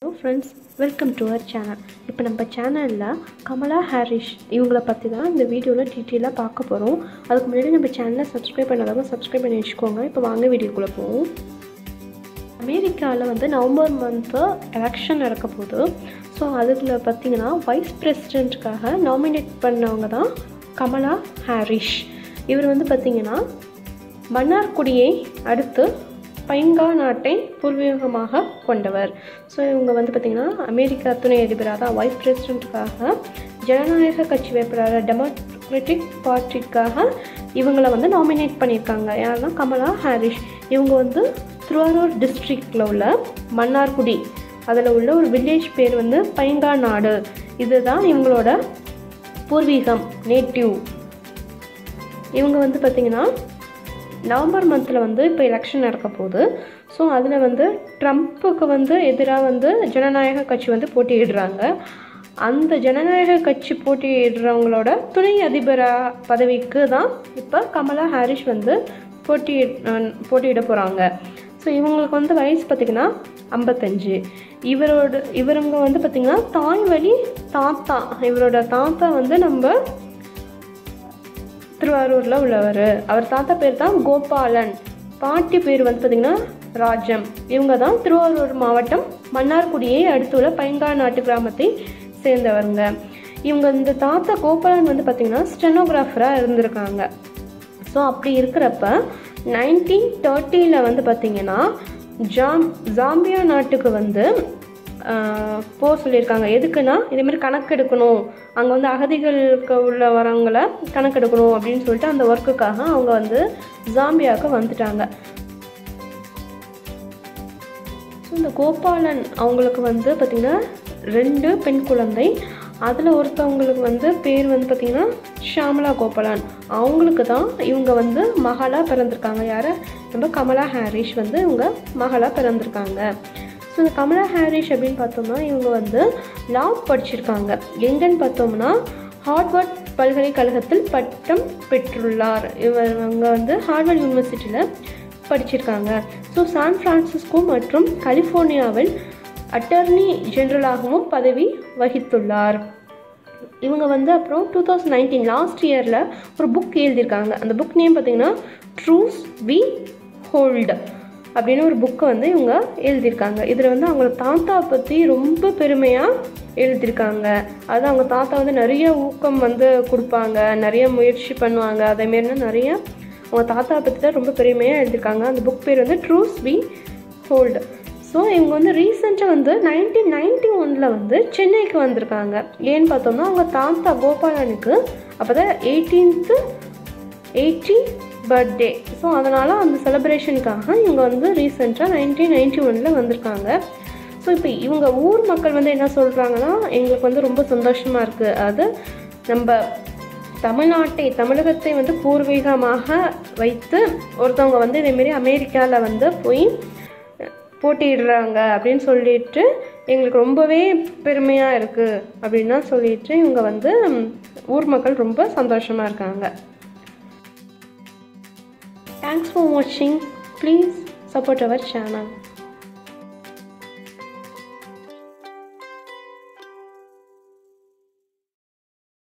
Friends, welcome to our channel. இப்போ நம்ம சேனலில் கமலா ஹாரிஸ் இவங்களை பற்றி தான் இந்த வீடியோவில் டீட்டெயிலாக பார்க்க போகிறோம். அதுக்கு முன்னாடி நம்ம சேனலை சப்ஸ்கிரைப் பண்ணாதவங்க சப்ஸ்கிரைப் பண்ணி வச்சுக்கோங்க. இப்போ வாங்க வீடியோக்குள்ளே போவோம். அமெரிக்காவில் நவம்பர் மந்த்து எலெக்ஷன் நடக்க போகுது. ஸோ அதுக்குள்ள பார்த்திங்கன்னா வைஸ் பிரசிடெண்ட்டுக்காக நாமினேட் பண்ணவங்க தான் கமலா ஹாரிஸ். இவர் பார்த்திங்கன்னா மன்னார்குடியை அடுத்து பைங்கா நாட்டை பூர்வீகமாக கொண்டவர். ஸோ இவங்க பார்த்திங்கன்னா அமெரிக்கா துணை அதிபராக தான் வைஸ் பிரசிடெண்ட்டுக்காக ஜனநாயக கட்சி வேட்பாளர் டெமோக்ராட்டிக் பார்ட்டிக்காக இவங்களை நாமினேட் பண்ணியிருக்காங்க. யாருன்னா கமலா ஹாரிஸ். இவங்க திருவாரூர் டிஸ்ட்ரிக்டில் உள்ள மன்னார்குடி அதில் உள்ள ஒரு வில்லேஜ் பேர் பைங்கா நாடு. இதுதான் இவங்களோட பூர்வீகம், நேட்டிவ். இவங்க பார்த்திங்கன்னா நவம்பர் மந்தில் இப்போ எலெக்ஷன் நடக்க போகுது. ஸோ அதில் ட்ரம்ப்புக்கு எதிராக ஜனநாயக கட்சி போட்டியிடுறாங்க. அந்த ஜனநாயக கட்சி போட்டியிடுறவங்களோட துணை அதிபர் பதவிக்கு தான் இப்போ கமலா ஹாரிஸ் போட்டியிட போகிறாங்க. ஸோ இவங்களுக்கு வயசு பார்த்திங்கன்னா 55. இவருங்க பார்த்திங்கன்னா தாய் வழி தாத்தா, இவரோட தாத்தா நம்ம திருவாரூரில் உள்ளவர். அவர் தாத்தா பேர் தான் கோபாலன், பாட்டி பேர் பார்த்திங்கன்னா ராஜம். இவங்க தான் திருவாரூர் மாவட்டம் மன்னார்குடியை அடுத்துள்ள பைங்கா நாட்டு கிராமத்தை சேர்ந்தவருங்க. இவங்க இந்த தாத்தா கோபாலன் பார்த்திங்கன்னா ஸ்டெனோகிராஃபராக இருந்திருக்காங்க. ஸோ அப்படி இருக்கிறப்ப 1930 பார்த்திங்கன்னா ஜாம்பியா நாட்டுக்கு போக சொல்லியிருக்காங்க. எதுக்குன்னா இதேமாதிரி கணக்கெடுக்கணும், அங்கே அகதிகளுக்கு உள்ள வரவங்களை கணக்கெடுக்கணும் அப்படின்னு சொல்லிட்டு அந்த ஒர்க்குக்காக அவங்க ஜாம்பியாவுக்கு வந்துட்டாங்க. ஸோ இந்த கோபாலன் அவங்களுக்கு பார்த்திங்கன்னா 2 பெண் குழந்தை. அதில் ஒருத்தவங்களுக்கு பேர் பார்த்திங்கன்னா ஷாமலா கோபாலன். அவங்களுக்கு தான் இவங்க மகளா பிறந்திருக்காங்க. யார்? நம்ம கமலா ஹாரிஸ் இவங்க மகளா பிறந்திருக்காங்க. ஸோ இந்த கமலா ஹாரிஸ் அப்படின்னு பார்த்தோம்னா இவங்க லா படிச்சிருக்காங்க. எங்கன்னு பார்த்தோம்னா ஹார்வர்ட் பல்கலைக்கழகத்தில் பட்டம் பெற்றுள்ளார். இவங்க ஹார்வர்ட் யூனிவர்சிட்டியில் படிச்சிருக்காங்க. ஸோ சான் பிரான்சிஸ்கோ மற்றும் கலிஃபோர்னியாவில் அட்டர்னி ஜெனரலாகவும் பதவி வகித்துள்ளார். இவங்க அப்புறம் 2019 லாஸ்ட் இயரில் ஒரு புக் எழுதியிருக்காங்க. அந்த புக் நேம் பார்த்திங்கன்னா ட்ரூஸ் வி ஹோல்டு அப்படின்னு ஒரு புக்கை இவங்க எழுதியிருக்காங்க. இதில் அவங்களோட தாத்தா பற்றி ரொம்ப பெருமையாக எழுதியிருக்காங்க. அது அவங்க தாத்தா நிறைய ஊக்கம் கொடுப்பாங்க, நிறைய முயற்சி பண்ணுவாங்க. அதேமாரினா நிறைய அவங்க தாத்தா பற்றி தான் ரொம்ப பெருமையாக எழுதியிருக்காங்க. அந்த புக் பேர் ட்ரூஸ் வி ஹோல்டு. ஸோ இவங்க ரீசெண்டாக 1991 சென்னைக்கு வந்திருக்காங்க. ஏன்னு பார்த்தோம்னா அவங்க தாத்தா கோபாலனுக்கு அப்போ தான் 80th பர்த்டே. ஸோ அதனால் அந்த செலிப்ரேஷனுக்காக இவங்க ரீசெண்டாக 1991 வந்திருக்காங்க. ஸோ இப்போ இவங்க ஊர் மக்கள் என்ன சொல்கிறாங்கன்னா, எங்களுக்கு ரொம்ப சந்தோஷமாக இருக்குது. அது நம்ம தமிழகத்தை பூர்வீகமாக வைத்து ஒருத்தவங்க இதேமாரி அமெரிக்காவில் போய் போட்டிடுறாங்க அப்படின்னு சொல்லிட்டு எங்களுக்கு ரொம்பவே பெருமையாக இருக்குது அப்படின்னா சொல்லிட்டு இவங்க ஊர் மக்கள் ரொம்ப சந்தோஷமாக இருக்காங்க. Thanks for watching. Please support our channel.